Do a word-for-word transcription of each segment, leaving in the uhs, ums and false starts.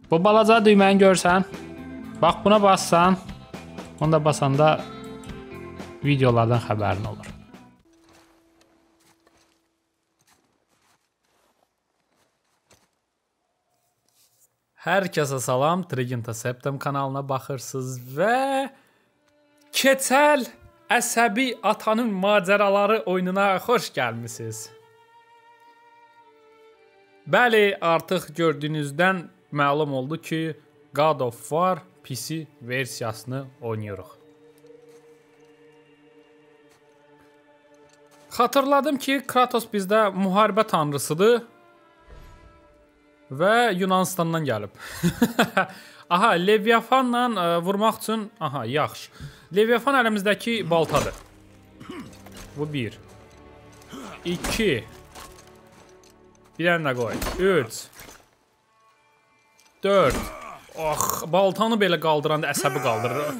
Bu balaca düyməni görsən, bax buna bassan, onda basanda videolardan xəbərin olur. Hər kəsə salam, Trigintaseptum kanalına baxırsınız və Keçəl Əsəbi Atanın Macəraları oyununa xoş gəlmisiniz. Bəli, artıq gördüyünüzdən məlum oldu ki, God of War P C versiyasını oynayırıq. Xatırladım ki, Kratos bizdə müharibə tanrısıdır və Yunanistandan gəlib. Aha, Leviathanla ə, vurmaq üçün, aha, yaxşı. Leviathan əlimizdəki baltadır. Bu bir. İki. Bir əlində qoy. Üç. Dörd. Oh, baltanı belə qaldıranda əsəbi qaldırır.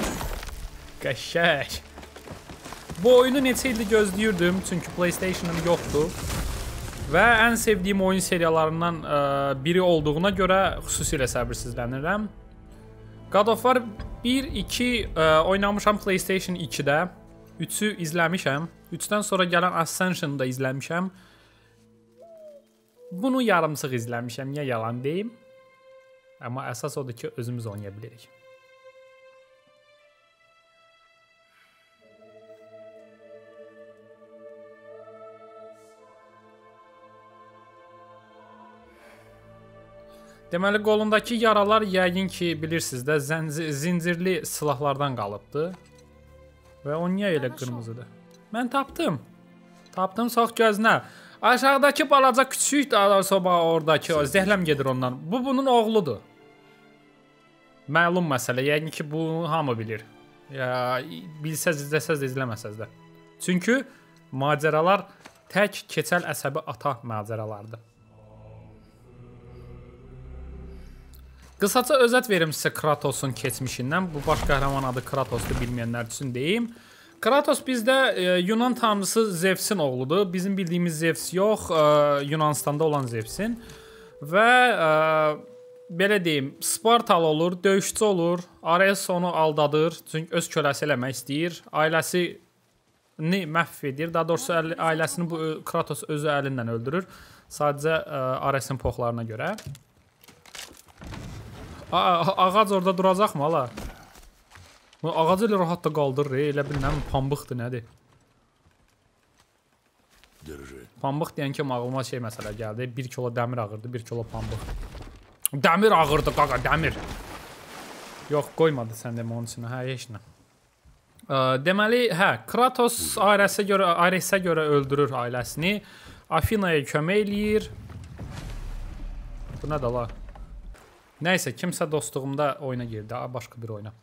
Qəşək. Bu oyunu neçə ildir gözləyirdim, çünki PlayStation'ım yoxdur. Və ən sevdiyim oyun seriyalarından ə, biri olduğuna görə xüsusilə səbirsizlənirəm. God of War bir, iki ə, oynamışam PlayStation ikidə. üçü izləmişəm. üçdən sonra gələn Ascension'ı da izləmişəm. Bunu yarımsıq izləmişəm, niyə yalan deyim. Amma əsas odur ki, özümüz oynaya bilirik. Deməli, qolundakı yaralar yəqin ki, bilirsiniz də, zincirli silahlardan qalıbdı. Və o niyə elə qırmızıdır? Mən tapdım. Tapdım, sox gözünə. Aşağıdakı balaca küçük daha soba oradakı o zəhləm gedir ondan. Bu bunun oğludur. Məlum məsələ. Yəqin ki, bunu hamı bilir. Ya bilsəz, izləsəz də, izləməsəz də. Çünki macəralar tək Keçəl Əsəbi Ata macəralardır. Qısaca özət verim sizə Kratos'un keçmişindən. Bu baş qəhrəman adı Kratos'dur, bilməyənlər üçün deyim. Kratos bizdə e, Yunan tanrısı Zevsin oğludur. Bizim bildiyimiz Zevs yox, e, Yunanistanda olan Zevsin. Və e, belə deyim, Spartalı olur, döyüşçü olur. Ares onu aldadır, çünki öz köləsi eləmək istəyir. Ailəsini məhv edir. Daha doğrusu ailəsini bu Kratos özü əlindən öldürür. Sadəcə e, Aresin poxlarına görə. Aa, ağac orada duracaqmı hala? Ağacı elə rahat da qaldırır, elə bilməm, pambıqdır, nədir? Pambıq deyən ki, ağlıma şey məsələ gəldi. Bir kilo dəmir ağırdı, bir kilo pambıq. Dəmir ağırdı, qaqa, dəmir. Yox, qoymadı sən demə onun içinə, hə, heç nə. Deməli, hə, Kratos Aresə görə, Aresə görə öldürür ailəsini. Afinaya kömək eləyir. Bu nədir la? Nəysə, kimsə dostluğumda oyuna girdi, başqa bir oyuna.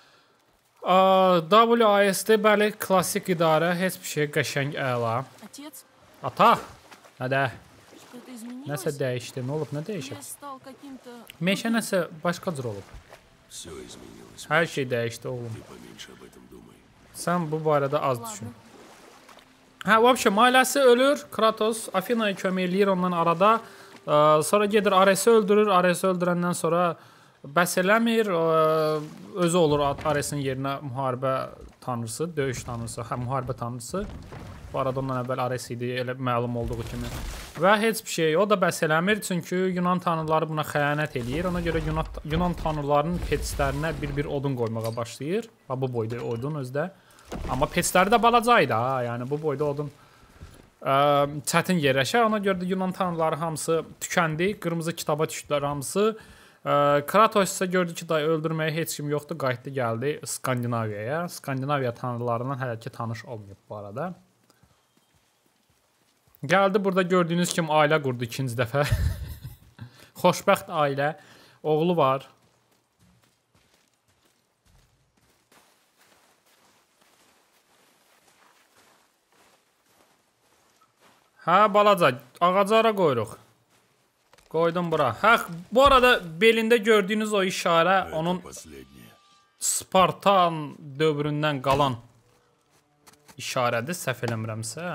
W A S D, bəli, klassik idarə, heç bir şey, qəşəng, əla. Ata, nədə? Nəsə dəyişdi, nə olub, nə dəyişib? Meşə nəsə başqa cür olub. Hər şey dəyişdi, oğlum. Sən bu barədə az düşün. Hə, vəbşə, ailəsi ölür, Kratos, Afinaya kömək eləyir ondan arada. Sonra gedir Ares'i öldürür. Ares'i öldürəndən sonra bəs eləmir. Özü olur Ares'in yerinə müharibə tanrısı, döyüş tanrısı, hə, müharibə tanrısı. Bu arada ondan əvvəl Ares idi, elə məlum olduğu kimi. Və heç bir şey, o da bəs eləmir. Çünki Yunan tanrıları buna xəyanət eləyir. Ona görə Yunan, Yunan tanrılarının petistlərinə bir-bir odun qoymağa başlayır. Ha, bu boyda odun özdə. Amma petistləri də balacaydı, ha. Yəni bu boyda odun Ə, çətin yerləşər. Ona görə də Yunan tanrıları hamısı tükəndi. Qırmızı kitaba düşdülər hamısı. Ə, Kratos isə gördü ki, day öldürməyə heç kim yoxdur. Qayıtdı gəldi Skandinaviyaya. Skandinaviya tanrılarından hələ ki tanış olmayıb bu arada. Gəldi burada gördüyünüz kimi ailə qurdu ikinci dəfə. Xoşbəxt ailə. Oğlu var. Hə, balaca, ağaclara qoyuruq. Qoydum bura. Hə, bu arada belində gördüyünüz o işarə onun Spartan dövründən qalan işarədir, səhv eləmirəmsə.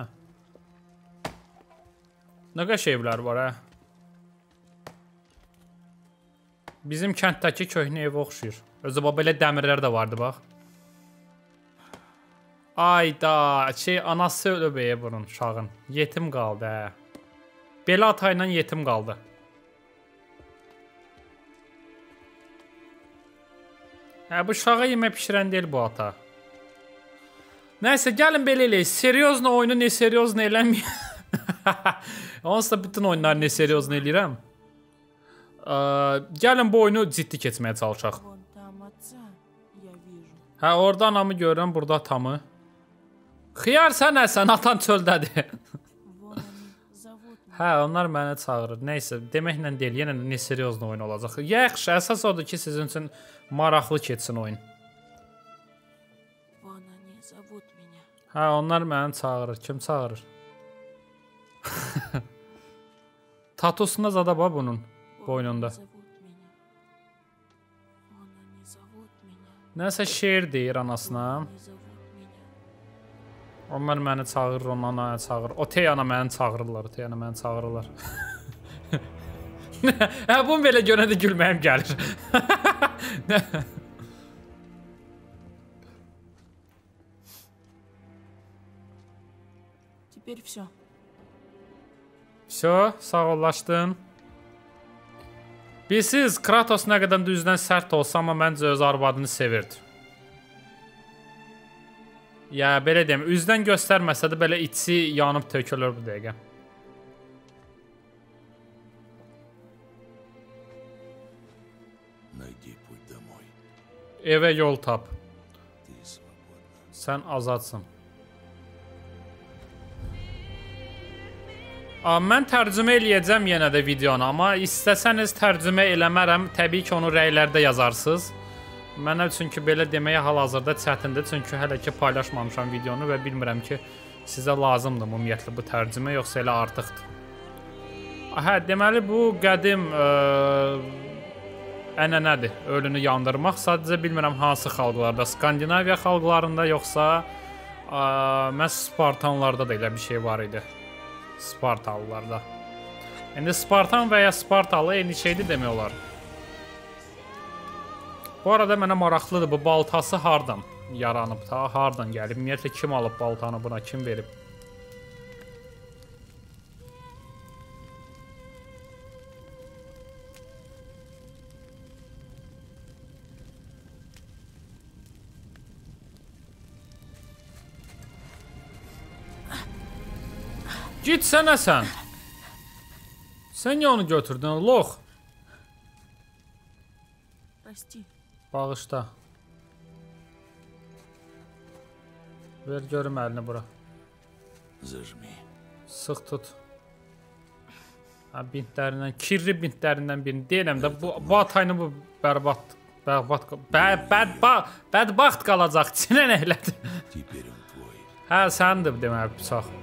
Nə qəşənglər var, hə? Bizim kənddəki köhnə evə oxşuyur. Özü bax belə dəmirlər də vardı bax. Ayda, şey anası ölüb e bunun uşağın. Yetim qaldı hə. Belə ata ilə yetim qaldı. Hə bu uşağa yemək pişirən deyil bu ata. Nəysə gəlin belə eləyək. Seriozna oyunu ne seriozna eləməyəm. Onsuz da bütün oyunları ne seriozna eləyirəm. Gəlin bu oyunu ciddi keçməyə çalışaq. Hə orada anamı görürəm, burada atamı. Xiyar sən nəsən, atan çöldədir. Hə onlar mənə çağırır. Nəysə deməklə deyil, yenə də ne seriozna oyun olacaq. Yaxşı, əsas odur ki sizin üçün maraqlı keçsin oyun. Hə onlar məni çağırır. Kim çağırır? Tatusunda zada var bunun boynunda. Nəsə şeir deyir anasına. Onlar məni çağırır, onlar anaya çağırır. O Teyana məni çağırırlar, Teyana məni çağırırlar. Hə bunu belə görə də gülməyim gəlir. Теперь все. Все, sağollaşdın. Bilsiz, Kratos nə qədər düzdən sərt olsa, amma məncə öz arvadını sevirdi. Ya, belə deyim, üzdən göstərməsə də belə içi yanıb tökülür bu dəqiqə. Evə yol tap. Sən azadsın. Mən tərcümə eləyəcəm yenə də videonu, amma istəsəniz tərcümə eləmərəm, təbii ki onu rəylərdə yazarsınız. Mənə çünki belə deməyə hal-hazırda çətindir, çünki hələ ki paylaşmamışam videonu və bilmirəm ki sizə lazımdır ümumiyyətlə bu tərcümə, yoxsa elə artıqdır. Hə, deməli bu qədim ə, ənənədir, ölünü yandırmaq. Sadəcə bilmirəm hansı xalqlarda, Skandinaviya xalqlarında yoxsa ə, məhz Spartanlarda da elə bir şey var idi. Spartalılarda. İndi Spartan və ya Spartalı eyni şeydir demək olar. Bu arada mənə maraqlıdır, bu baltası hardan yaranıb, ta hardan gəlib, ümumiyyətlə kim alıb baltanı buna, kim verib? Git sənə sən. Sən ya onu götürdün, lox. Bağışda. Ver görüm əlini bura. Sıx tut. Ha, bintlərindən, kirli bintlərindən birini. Deyirəm də, bu, bu atayını bu bərbat, bərbat, bəd, bəd, bədbaxt qalacaq. Çinə nə elədi? Hə, səndir deməli bıçaq.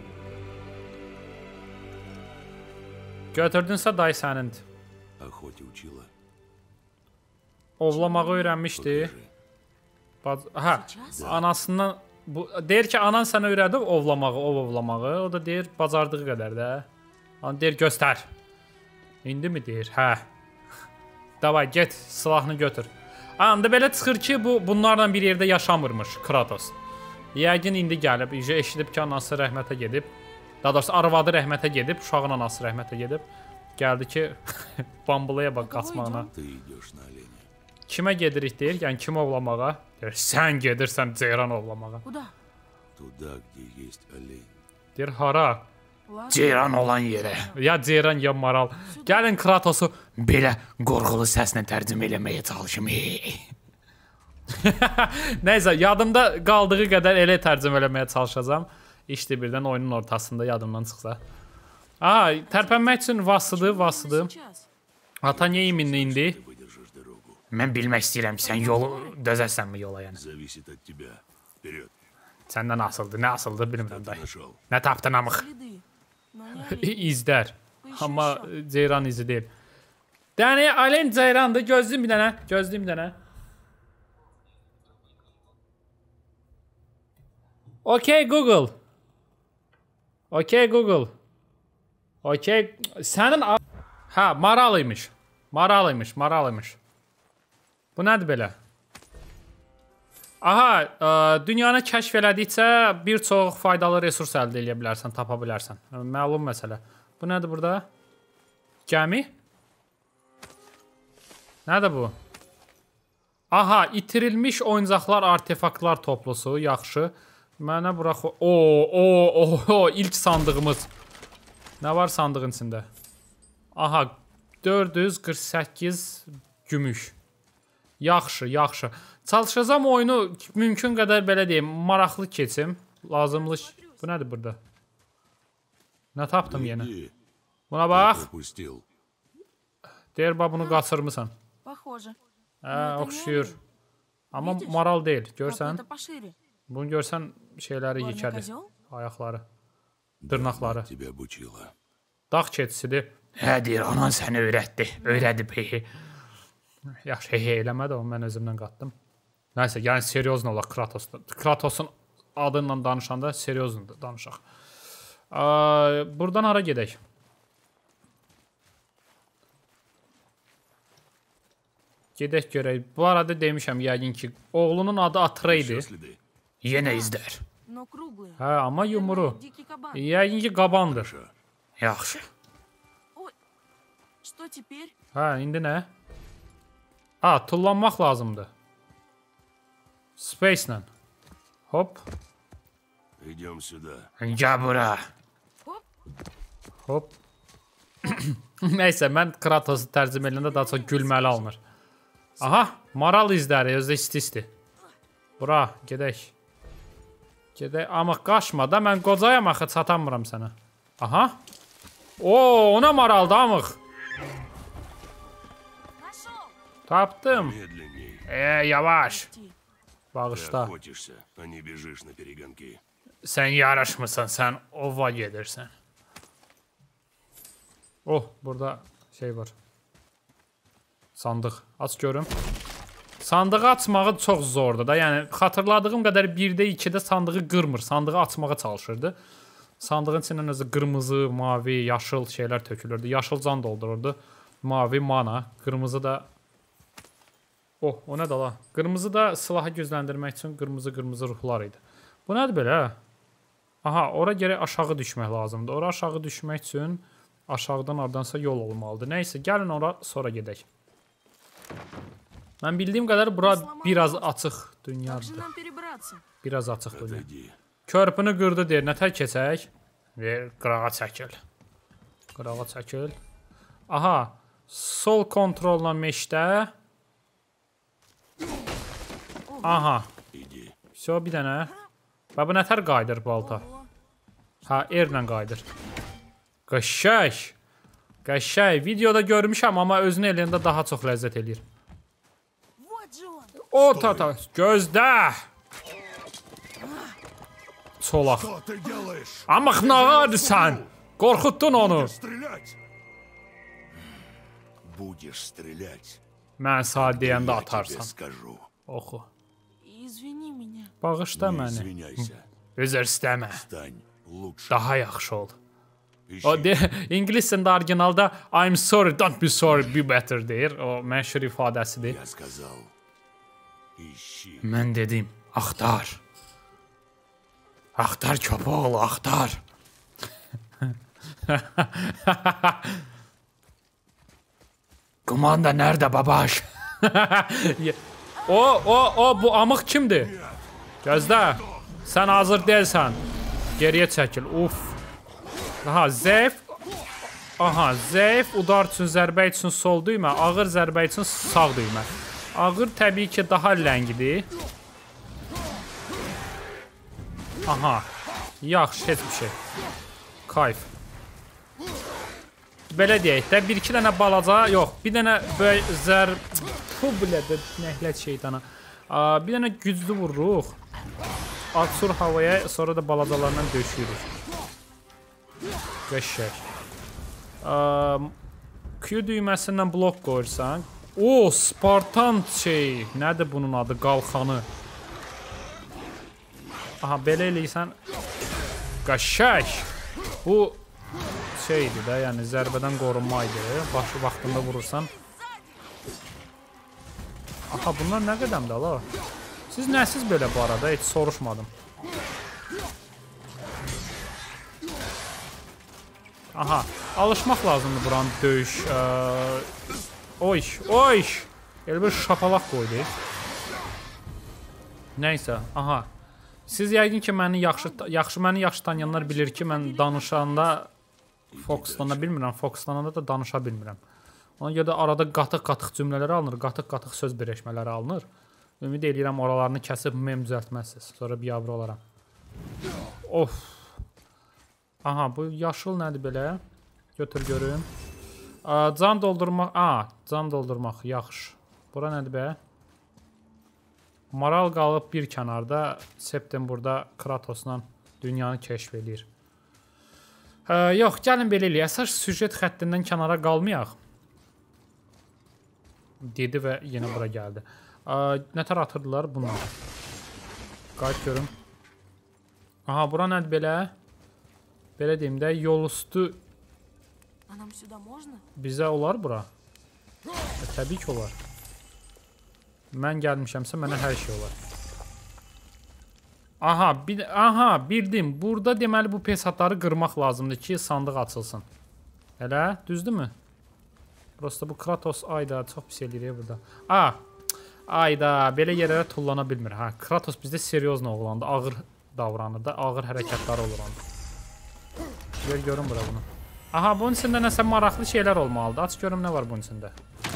Götürdünsə day sənindir. Ovlamağı öyrənmişdi. Hə, anasından... Bu, deyir ki, anan sənə öyrədib ovlamağı, ov ovlamağı. O da deyir, bacardığı qədər də. Ana deyir, göstər. İndi mi deyir? Hə. Davay, get, silahını götür. Anda belə çıxır ki, bu bunlarla bir yerdə yaşamırmış Kratos. Yəqin indi gəlib, eşidib ki, anası rəhmətə gedib. Daha doğrusu arvadı rəhmətə gedib, uşağın anası rəhmətə gedib. Gəldi ki, bambulaya bax, qaçmağına. Kimə gedirik deyir, yəni kim ovlamağa? Deyir, sən gedirsən ceyran ovlamağa. Deyir, hara? Ceyran olan yerə. Ya ceyran, ya maral. Gəlin Kratosu belə qorğulu səslə tərcümə eləməyə çalışım. Nəysə, yadımda qaldığı qədər elə tərcümə eləməyə çalışacağım. İşte birdən oyunun ortasında yadımdan çıxsa. Aa, tərpənmək üçün vasıdır, vasıdır. Ata niyə iminli indi? Mən bilmək istəyirəm ki, sən yolu dözəsənmi yola yəni? Səndən asıldı, nə asıldı bilmirəm day. Nə tapdın amıq? İzlər. Amma ceyran izi deyil. Dəni, Alen ceyrandır, gözlüyüm bir dənə, gözlüyüm bir dənə. Okay Google. Okay Google. Okay, sənin... Hə, maralıymış. Maralıymış, maralıymış. Bu nədir belə? Aha, ə, dünyanı kəşf elədikcə bir çox faydalı resurs əldə edə bilərsən, tapa bilərsən. Məlum məsələ. Bu nədir burada? Gəmi? Nədir bu? Aha, itirilmiş oyuncaqlar, artefaktlar toplusu, yaxşı. Mənə burax... O, o, o, o, ilk sandığımız. Nə var sandığın içində? Aha, dörd yüz qırx səkkiz gümüş. Yaxşı, yaxşı. Çalışacağım oyunu mümkün qədər belə deyim, maraqlı keçim. Lazımlı... Bu nədir burada? Nə tapdım yenə? Buna bax. Deyir, bax bunu qaçırmısan. Hə, oxşuyur. Amma maral deyil, görsən. Bunu görsən şeyləri yekədir. Ayaqları, dırnaqları. Dağ keçisidir. Hə, deyir, anan səni öyrətdi. Öyrədib, hehe. Yaxşı, hehe eləmədi, onu mən özümdən qatdım. Nəysə, yəni seriozun olar Kratosda. Kratosun adıyla danışanda seriozun danışaq. Buradan hara gedək? Gedək görək. Bu arada demişəm yəqin ki, oğlunun adı Atreydi. Yenə izlər. Hə, amma yumru. Yəqin ki, qabandır. Yaxşı. Hə, indi nə? Ha, tullanmaq lazımdır. Space ilə. Hop. Gəl bura. Hop. Nəysə, mən Kratosu tərcümə eləyəndə daha çox gülməli alınır. Aha, maral izləri, özdə isti-isti. Bura, gedək. Gedək, amma qaçma da, mən qocayam axı, çatamıram sənə. Aha. Oo, ona maraldı, amıq. Tapdım. Eee, yavaş. Bağışla. Sən yarışmısan, sən ova gedirsən. Oh, burada şey var. Sandıq. Aç görüm. Sandığı açmağı çox zordur da. Yəni, xatırladığım qədər birdə ikidə sandığı qırmır. Sandığı açmağa çalışırdı. Sandığın içindən özü qırmızı, mavi, yaşıl şeylər tökülürdü. Yaşıl can doldururdu. Mavi mana. Qırmızı da... Oh, o nədir la? Qırmızı da silahı gücləndirmək üçün qırmızı-qırmızı ruhlar idi. Bu nədir belə? Aha, ora gərək aşağı düşmək lazımdır. Ora aşağı düşmək üçün aşağıdan oradansa yol olmalıdır. Nəysə, gəlin ora sonra gedək. Mən bildiyim qədər bura biraz açıq dünyadır. Biraz açıq dünya. Körpünü qırdı deyir, nətər keçək? Ver, qırağa çəkil. Qırağa çəkil. Aha, sol kontrolla meşdə. Aha. So, bir dənə. Və bu nətər qaydır balta? Ha, erlə qaydır. Qəşək. Qəşək. Videoda görmüşəm, amma özünü eləyəndə daha çox ləzzət eləyir. O, ta, ta. Gözdə. Çolaq. Amıq nağadır sən. Qorxutdun onu. Mən sağ deyəndə atarsan. Oxu. Bağışla məni. Üzr istəmə. Daha yaxşı ol. O, İngiliscəndə orijinalda I'm sorry, don't be sorry, be better deyir. O məşhur ifadəsidir. Mən dedim, axtar. Axtar köpəoğlu, axtar. Kumanda nerede babaş? O, o, o, bu amıq kimdir? Gözlə. Sən hazır deyilsən. Geriyə çəkil. Uf. Aha, zəif. Aha, zəif udar üçün zərbə üçün sol düymə, ağır zərbə üçün sağ düymə. Ağır təbii ki daha ləngidir. Aha. Yaxşı, heç bir şey. Kayf. Belə deyək də, bir-iki dənə balaca, yox, bir dənə böyle zər... Bu bilədə, nəhlət şeytana. Bir dənə güclü vururuq. Atsur havaya, sonra da balacalarla döşüyürük. Qəşək. Q düyməsindən blok qoyursan. O, Spartan şey. Nədir bunun adı? Qalxanı. Aha, belə eləyirsən. Qəşək. Bu... şeydir də, yəni zərbədən qorunma idi. Başı vaxtında vurursan. Aha, bunlar nə qədəmdə la? Siz nəsiz belə bu arada? Heç soruşmadım. Aha, alışmaq lazımdır buranın döyüş. Oy, oy! Elə bir şapalaq qoydu. Nəysə, aha. Siz yəqin ki, məni yaxşı, yaxşı, məni yaxşı tanıyanlar bilir ki, mən danışanda fokuslana bilmirəm, fokuslananda da danışa bilmirəm. Ona görə də arada qatıq-qatıq cümlələri alınır, qatıq-qatıq söz birləşmələri alınır. Ümid edirəm oralarını kəsib mem düzəltməzsiniz, sonra biabr olaram. Of. Aha, bu yaşıl nədir belə? Götür görüm. Can doldurmaq, aa, can doldurmaq, yaxşı. Bura nədir bə? Maral qalıb bir kənarda, Septim burada Kratosla dünyanı kəşf edir. Ə, yox, gəlin belə eləyək. Əsas süjet xəttindən kənara qalmayaq. Dedi və yenə bura gəldi. Ə, nətər atırdılar bunlar? Qayıt görüm. Aha, bura nədir belə? Belə deyim də, yol üstü bizə olar bura. E, təbii ki, olar. Mən gəlmişəmsə, mənə hər şey olar. Aha, bir, aha, bildim. Burada deməli bu pesatları qırmaq lazımdır ki, sandıq açılsın. Elə, düzdür mü? Prosta bu Kratos, ayda, çox pis eləyir burada. Aa, ayda, belə yerlərə tullana bilmir. Ha, Kratos bizdə seriozna oğlandı, ağır davranır da, ağır hərəkətləri olur onda. Gör, görün bura bunu. Aha, bunun içində nəsə maraqlı şeylər olmalıdır. Aç görüm nə var bunun içində.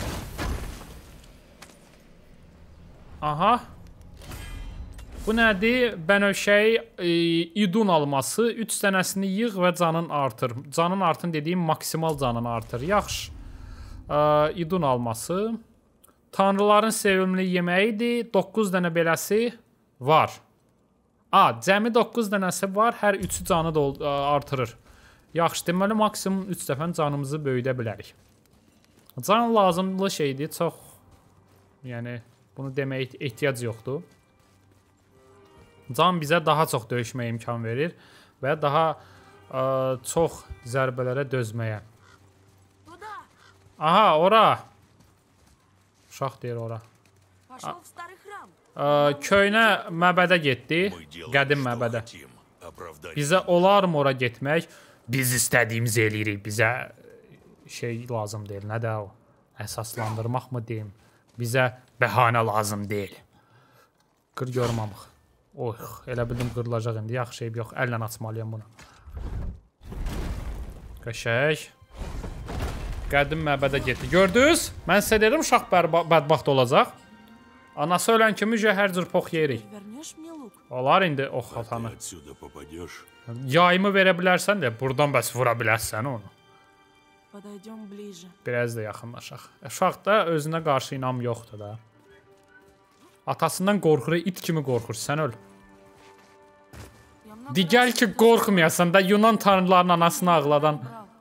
Aha. Bu nədir? Bənövşəyi e, idun alması. üç dənəsini yığ və canın artır. Canın artın dediyim maksimal canını artır. Yaxşı. E, idun alması. Tanrıların sevimli yeməyidir. doqquz dənə beləsi var. A, cəmi doqquz dənəsi var. Hər üçü canı da e, artırır. Yaxşı, deməli maksimum üç dəfə canımızı böyüdə bilərik. Can lazımlı şeydir. Çox, yəni bunu deməyə ehtiyac yoxdur. Can bizə daha çox döyüşməyə imkan verir və daha ə, çox zərbələrə dözməyə. Aha, ora. Uşaq deyir ora. Ə, köynə məbədə getdi, qədim məbədə. Bizə olarmı ora getmək? Biz istədiyimizi eləyirik, bizə şey lazım deyil, nə də o? Əsaslandırmaq mı deyim? Bizə bəhanə lazım deyil. Qır görmamıq. Oy, elə bildim qırılacaq indi. Yaxşı şey yox, əllə açmalıyam bunu. Qəşək. Qədim məbədə getdi. Gördünüz? Mən sizə dedim, uşaq bədbaxt olacaq. Anası ölən kimi hər cür pox yeyirik. Olar indi ox atanı. Yayımı verə bilərsən də, buradan bəs vura bilərsən onu. Biraz da yaxınlaşaq. Uşaq da özünə qarşı inam yoxdur da. Atasından qorxur, it kimi qorxur, sən öl. Digər ki, qorxmayasan da Yunan tanrılarının anasını ağladan.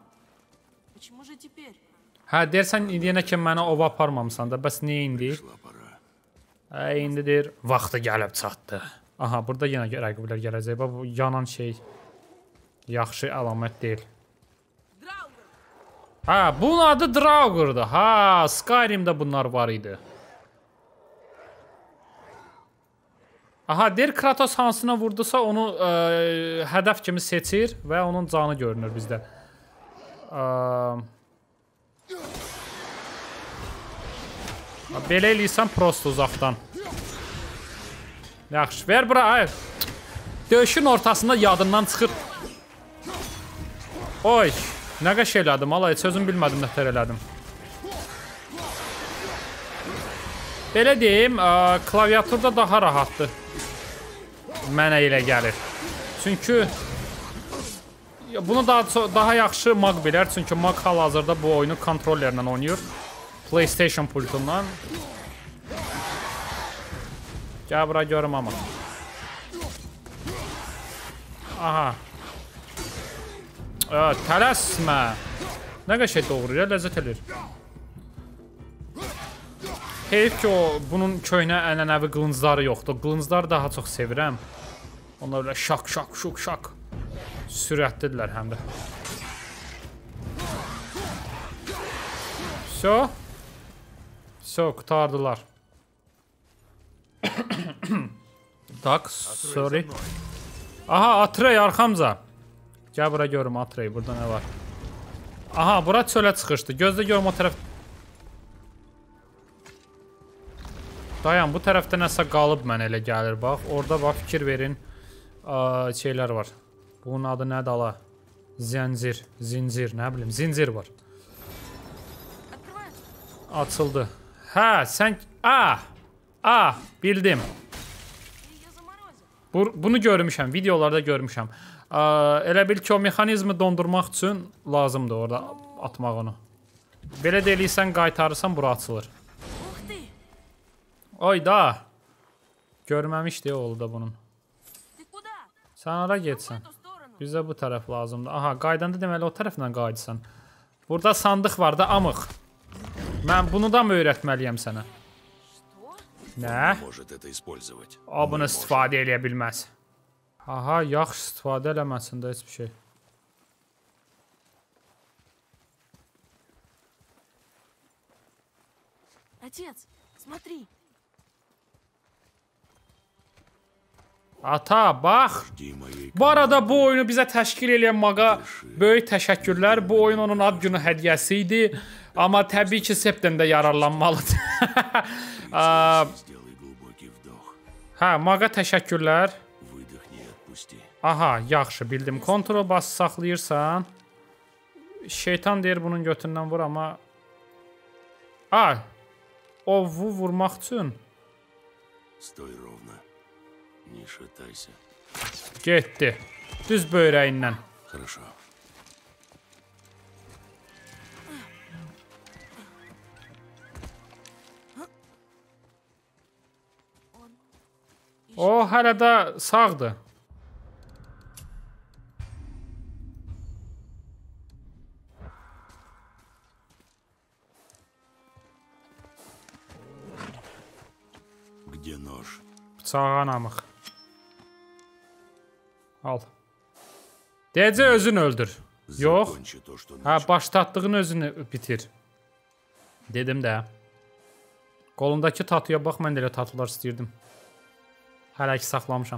Hə, dersən, indiyənə ki, mənə ova aparmamısan da, bəs niyə indi? Hə, indi deyir, vaxtı gəlib çatdı. Aha, burada yenə rəqiblər gələcək. Bu yanan şey yaxşı əlamət deyil. Hə, bunun adı Draugur'dur. Ha, Skyrim'də bunlar var idi. Aha, deyir Kratos hansına vurdusa onu ə, hədəf kimi seçir və onun canı görünür bizdə. Ə, belə eləyirsən prosto uzaqdan. Yaxşı, ver bura, hayır. Döyüşün ortasında yadından çıxır. Oy, nə qəş elədim, ala, heç özüm bilmədim nətər elədim. Belə deyim, ə, klaviaturda daha rahatdır. Mənə elə gəlir. Çünki bunu daha, daha yaxşı Mag bilər. Çünki Mag hal-hazırda bu oyunu kontrollerlə oynayır. PlayStation pultundan. Gəl bura görüm ama. Aha. Ə, tələsmə. Nə qəşək doğru ya, ləzzət edir. Heyf ki, o, bunun köynə ənənəvi qılıncları yoxdur. Qılıncları daha çox sevirəm. Onlar öyle şak şak şuk şak. Sürətlidirlər həm də. So. So, qutardılar. Tak, sorry. Aha, Atrey arxamca. Gəl bura görüm Atrey, burada nə var? Aha, bura çölə çıxışdı. Gözlə görüm o tərəf. Dayan, bu tərəfdə nəsə qalıb mən elə gəlir, bax. Orada bax, fikir verin. Aa, şeylər var. Bunun adı nədir ala? Zəncir, zincir, nə bilim, zincir var. Açıldı. Hə, sən... Ah! Ah, bildim. Bu, bunu görmüşəm, videolarda görmüşəm. Aa, elə bil ki, o mexanizmi dondurmaq üçün lazımdır orada atmaq onu. Belə deyilsən, qaytarırsan, bura açılır. Oy da. Görməmişdi oğlu da bunun. Sən ara getsən. Bizə bu tərəf lazımdır. Aha, qaydanda deməli o tərəflə qaydısan. Burada sandıq var da, amıq. Mən bunu da mı öyrətməliyəm sənə? Nə? O, bunu istifadə eləyə bilməz. Aha, yaxşı istifadə eləməsin də heç bir şey. Отец, смотри. Ata, bax. Bu arada bu oyunu bizə təşkil eləyən Maqa böyük təşəkkürlər. Bu oyun onun ad günü hədiyyəsi idi. Amma təbii ki, Septemdə yararlanmalıdır. Hə, Maqa təşəkkürlər. Aha, yaxşı, bildim. Kontrol bası saxlayırsan. Şeytan deyir bunun götündən vur, amma... Ay, ovu vurmaq üçün. Getdi. Düz böyrəyindən. O, hələ də sağdır. Bıçağı anamıq. Al. Deyəcə özün öldür. Yox. Hə, başlatdığın özünü bitir. Dedim də. Qolundakı tatuya bax, mən də elə tatular istəyirdim. Hələ ki saxlamışam.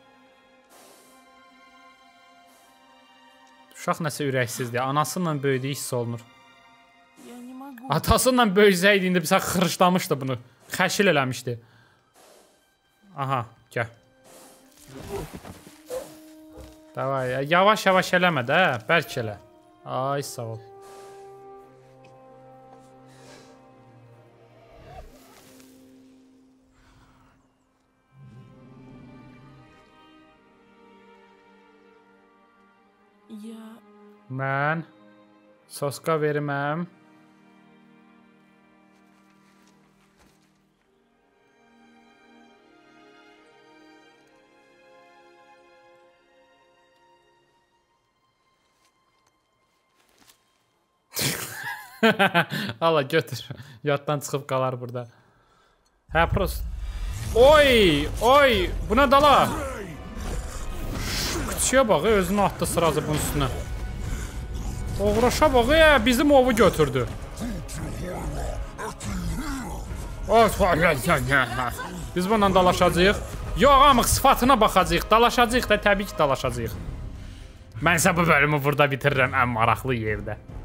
Uşaq nəsə ürəksizdir. Anasıyla böyüdüyü hiss olunur. Atasıyla böyüsəydi, indi bizə xırışlamışdı bunu. Xəşil eləmişdi. Aha, gəl. Davay, yavaş-yavaş eləmə də, bərk elə. Ay, sağ ol. Mən soska verməm. Allah götür. Yaddan çıxıb qalar burada. Hə, prost. Oy, oy, buna dala. Küçüyə bax, özünü atdı sırası bunun üstünə. Oğraşa bax, ya, bizim ovu götürdü. Biz bununla dalaşacağıq. Yox, amıq, sıfatına baxacağıq. Dalaşacağıq da, təbii ki, dalaşacağıq. Mən isə bu bölümü burada bitirirəm ən maraqlı yerdə.